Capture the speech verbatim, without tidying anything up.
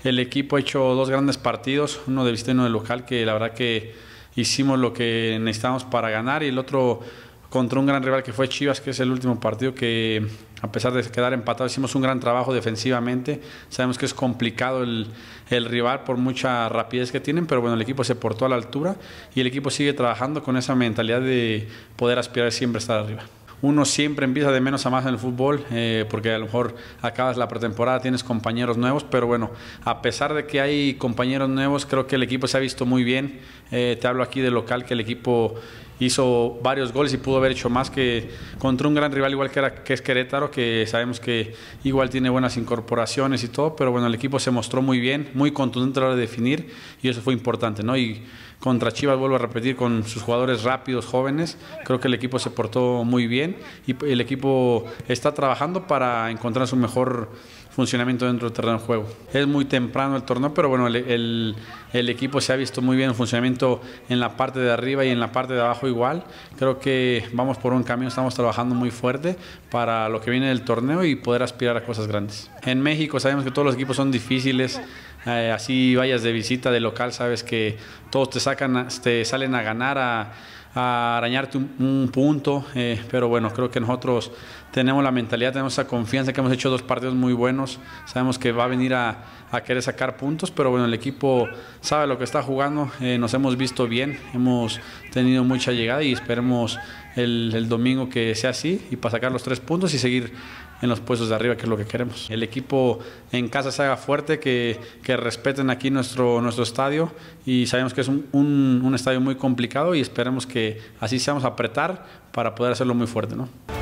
El equipo ha hecho dos grandes partidos, uno de visita y uno de local, que la verdad que hicimos lo que necesitábamos para ganar, y el otro contra un gran rival que fue Chivas, que es el último partido que, a pesar de quedar empatados, hicimos un gran trabajo defensivamente. Sabemos que es complicado el, el rival por mucha rapidez que tienen, pero bueno, el equipo se portó a la altura y el equipo sigue trabajando con esa mentalidad de poder aspirar siempre a estar arriba. Uno siempre empieza de menos a más en el fútbol, eh, porque a lo mejor acabas la pretemporada, tienes compañeros nuevos, pero bueno, a pesar de que hay compañeros nuevos, creo que el equipo se ha visto muy bien. Eh, te hablo aquí de local, que el equipo hizo varios goles y pudo haber hecho más, que contra un gran rival igual que, era, que es Querétaro, que sabemos que igual tiene buenas incorporaciones y todo, pero bueno, el equipo se mostró muy bien, muy contundente a la hora de definir, y eso fue importante, ¿no? Y contra Chivas, vuelvo a repetir, con sus jugadores rápidos, jóvenes, creo que el equipo se portó muy bien y el equipo está trabajando para encontrar su mejor funcionamiento dentro del terreno de juego. Es muy temprano el torneo, pero bueno, el, el, el equipo se ha visto muy bien en funcionamiento en la parte de arriba y en la parte de abajo igual. Creo que vamos por un camino, estamos trabajando muy fuerte para lo que viene del torneo y poder aspirar a cosas grandes. En México sabemos que todos los equipos son difíciles, eh, así vayas de visita, de local, sabes que todos te, sacan, te salen a ganar, a, a arañarte un, un punto, eh, pero bueno, creo que nosotros tenemos la mentalidad, tenemos esa confianza, que hemos hecho dos partidos muy buenos, sabemos que va a venir a, a querer sacar puntos, pero bueno, el equipo sabe lo que está jugando, eh, nos hemos visto bien, hemos tenido mucha llegada y esperemos el, el domingo que sea así y para sacar los tres puntos y seguir en los puestos de arriba, que es lo que queremos. El equipo en casa se haga fuerte, que, que respeten aquí nuestro, nuestro estadio, y sabemos que es un, un, un estadio muy complicado y esperemos que así seamos a apretar para poder hacerlo muy fuerte, ¿no?